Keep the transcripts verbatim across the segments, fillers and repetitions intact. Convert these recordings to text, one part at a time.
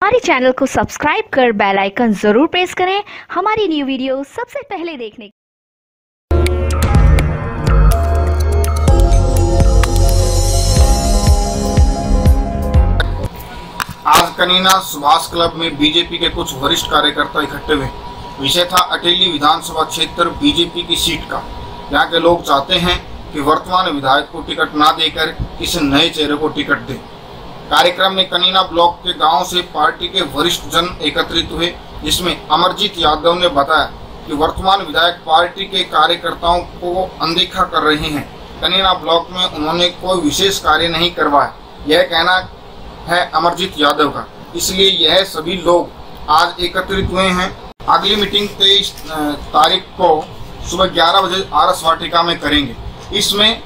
हमारे चैनल को सब्सक्राइब कर बेल आइकन जरूर प्रेस करें हमारी न्यू वीडियो सबसे पहले देखने के। आज कनीना सुभाष क्लब में बीजेपी के कुछ वरिष्ठ कार्यकर्ता इकट्ठे हुए। विषय था अटेली विधानसभा क्षेत्र बीजेपी की सीट का। यहाँ के लोग चाहते हैं कि वर्तमान विधायक को टिकट ना देकर किसी नए चेहरे को टिकट दे। कार्यक्रम में कनीना ब्लॉक के गांव से पार्टी के वरिष्ठ जन एकत्रित हुए, जिसमें अमरजीत यादव ने बताया कि वर्तमान विधायक पार्टी के कार्यकर्ताओं को अनदेखा कर रहे हैं। कनीना ब्लॉक में उन्होंने कोई विशेष कार्य नहीं करवाया, यह कहना है अमरजीत यादव का। इसलिए यह सभी लोग आज एकत्रित हुए हैं। अगली मीटिंग तेईस तारीख को सुबह ग्यारह बजे आरएस वाटिका में करेंगे। इसमें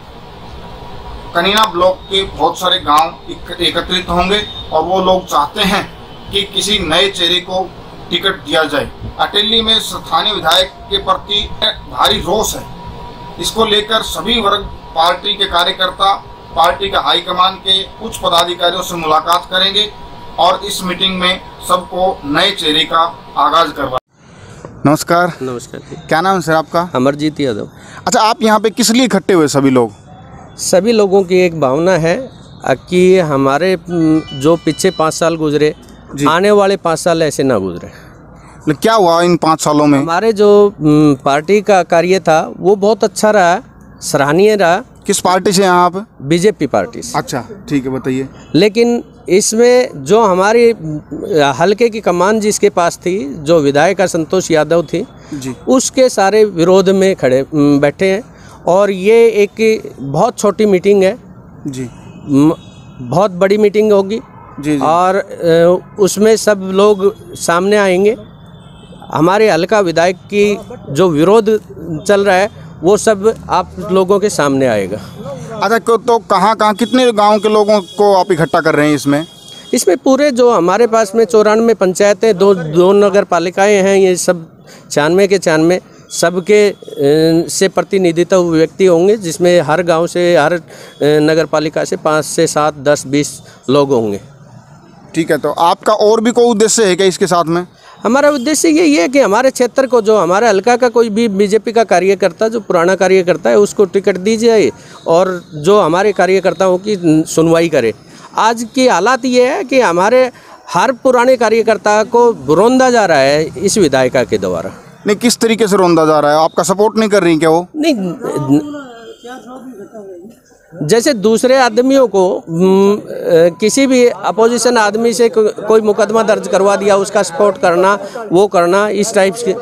कनीना ब्लॉक के बहुत सारे गांव एकत्रित होंगे और वो लोग चाहते हैं कि किसी नए चेहरे को टिकट दिया जाए। अटेली में स्थानीय विधायक के प्रति भारी रोष है। इसको लेकर सभी वर्ग पार्टी के कार्यकर्ता पार्टी के हाईकमान के उच्च पदाधिकारियों से मुलाकात करेंगे और इस मीटिंग में सबको नए चेहरे का आगाज करवा। नमस्कार। नमस्कार। क्या नाम है सर आपका? अमरजीत यादव। अच्छा, आप यहाँ पे किस लिए इकट्ठे हुए सभी लोग? सभी लोगों की एक भावना है कि हमारे जो पीछे पाँच साल गुजरे, आने वाले पाँच साल ऐसे ना गुजरे। क्या हुआ इन पाँच सालों में? हमारे जो पार्टी का कार्य था वो बहुत अच्छा रहा, सराहनीय रहा। किस पार्टी से यहाँ आप? बीजेपी पार्टी से। अच्छा, ठीक है, बताइए। लेकिन इसमें जो हमारी हल्के की कमान जिसके पास थी, जो विधायक संतोष यादव थी जी, उसके सारे विरोध में खड़े बैठे हैं। और ये एक बहुत छोटी मीटिंग है जी, बहुत बड़ी मीटिंग होगी जी, जी। और उसमें सब लोग सामने आएंगे। हमारे हल्का विधायक की जो विरोध चल रहा है वो सब आप लोगों के सामने आएगा। अच्छा, तो कहाँ कहाँ कितने गांव के लोगों को आप इकट्ठा कर रहे हैं इसमें? इसमें पूरे जो हमारे पास में चौरानवे पंचायतें, दो दो नगर पालिकाएँ हैं, ये सब छियानवे के छियानवे सबके से प्रतिनिधित्व व्यक्ति होंगे, जिसमें हर गांव से, हर नगर पालिका से पाँच से सात दस बीस लोग होंगे। ठीक है, तो आपका और भी कोई उद्देश्य है क्या इसके साथ में? हमारा उद्देश्य यही है कि हमारे क्षेत्र को, जो हमारे हल्का का कोई भी बीजेपी का कार्यकर्ता, जो पुराना कार्यकर्ता है, उसको टिकट दी जाए और जो हमारे कार्यकर्ताओं की सुनवाई करे। आज की हालात ये है कि हमारे हर पुराने कार्यकर्ता को रोंदा जा रहा है इस विधायिका के द्वारा। नहीं, किस तरीके से रोंदा जा रहा है? आपका सपोर्ट नहीं कर रही क्या वो? नहीं, जैसे दूसरे आदमियों को किसी भी अपोजिशन आदमी से को, कोई मुकदमा दर्ज करवा दिया, उसका सपोर्ट करना, वो करना, इस टाइप के।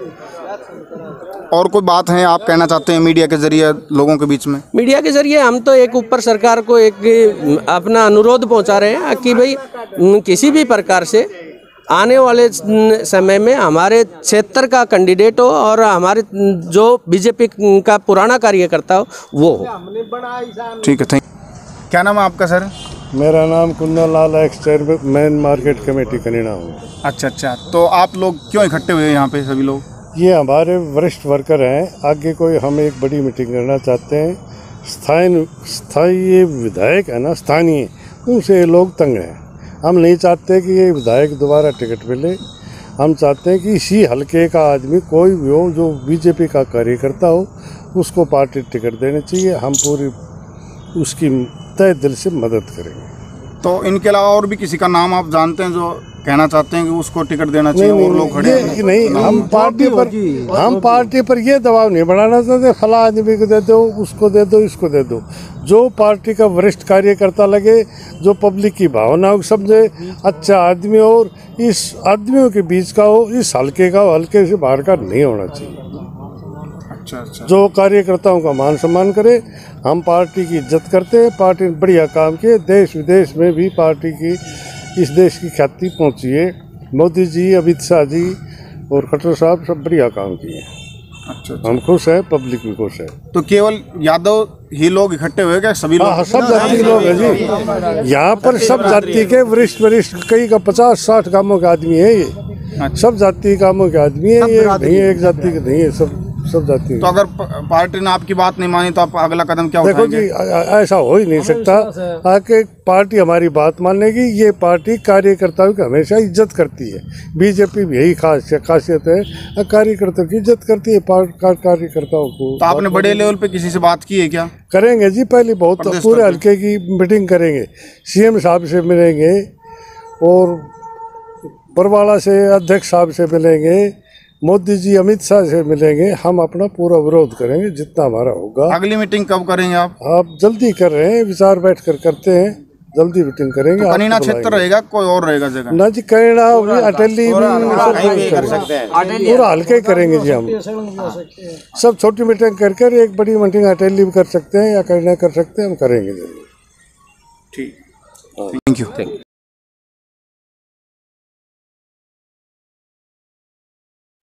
और कोई बात है आप कहना चाहते हैं मीडिया के जरिए लोगों के बीच में? मीडिया के जरिए हम तो एक ऊपर सरकार को एक अपना अनुरोध पहुंचा रहे हैं कि भाई किसी भी प्रकार से आने वाले समय में हमारे क्षेत्र का कैंडिडेट हो और हमारे जो बीजेपी का पुराना कार्यकर्ता हो वो हो। ठीक है, थैंक। क्या नाम है आपका सर? मेरा नाम Kundan Lal, ex chairman market committee Kanina हूँ। अच्छा अच्छा, तो आप लोग क्यों इकट्ठे हुए यहाँ पे सभी लोग? ये हमारे वरिष्ठ वर्कर हैं। आगे कोई हम एक बड़ी मीटिंग करना चाहते हैं। स्थानीय स्थानीय विधायक है ना, स्थानीय, उनसे लोग तंग हैं। हम नहीं चाहते कि ये विधायक दोबारा टिकट मिले। हम चाहते हैं कि इसी हल्के का आदमी कोई भी हो जो बीजेपी का कार्यकर्ता हो, उसको पार्टी टिकट देनी चाहिए। हम पूरी उसकी तय दिल से मदद करेंगे। तो इनके अलावा और भी किसी का नाम आप जानते हैं जो कहना चाहते हैं कि उसको टिकट देना चाहिए? नहीं, और लोग खड़े हैं? नहीं, हम पार्टी पर हम पार्टी पर ये दबाव नहीं बढ़ाना चाहते फला आदमी को दे दो, उसको दे दो, इसको दे दो। जो पार्टी का वरिष्ठ कार्यकर्ता लगे, जो पब्लिक की भावनाओं को समझे, अच्छा आदमी और इस आदमियों के बीच का हो, इस हल्के का हल्के से बाहर का नहीं होना चाहिए। अच्छा अच्छा, जो कार्यकर्ताओं का मान सम्मान करे। हम पार्टी की इज्जत करते हैं। पार्टी ने बढ़िया काम किए, देश विदेश में भी पार्टी की, इस देश की ख्याति पहुंची है। मोदी जी, अमित शाह जी और खट्टर साहब सब बढ़िया काम किए। अच्छा, अच्छा। हम खुश हैं, पब्लिक भी खुश है। तो केवल यादव ही लोग इकट्ठे हुए क्या? सभी लोग? हाँ, सब जाति के लोग हैं जी। यहाँ पर सब जाति के वरिष्ठ वरिष्ठ कई का पचास साठ कामों के आदमी है ये। सब जाति कामों के आदमी है ये, नहीं एक जाति के नहीं है, सब सब जाती है। तो अगर प- पार्टी ने आपकी बात नहीं मानी तो आप अगला कदम क्या देखो उठाएंगे? जी, ऐ- ऐसा हो ही नहीं सकता आके पार्टी हमारी बात मानेगी। ये पार्टी कार्यकर्ताओं की हमेशा इज्जत करती है। बीजेपी भी यही खास खासियत है, कार्यकर्ताओं की इज्जत करती है, कार्यकर्ताओं को। तो आपने बड़े लेवल पे किसी से बात की है क्या? करेंगे जी, पहले बहुत प्रदेश पूरे स्तर पे? हल्के की मीटिंग करेंगे, सीएम साहब से मिलेंगे और बरवाला से अध्यक्ष साहब से मिलेंगे, मोदी जी अमित शाह से मिलेंगे। हम अपना पूरा विरोध करेंगे जितना हमारा होगा। अगली मीटिंग कब करेंगे आप? आप जल्दी कर रहे हैं, विचार बैठ कर करते हैं, जल्दी मीटिंग करेंगे। तो कनीना आपको क्षेत्र बुलाएंगे। रहेगा, कोई और रहेगा जगह? ना जी, कनीना अटेली भी कर सकते हैं। पूरा हल्के करेंगे जी। हम सब छोटी मीटिंग कर कर एक बड़ी मीटिंग अटेली भी कर सकते हैं या कनीना कर सकते हैं, हम करेंगे जरूर। ठीक, थैंक यू।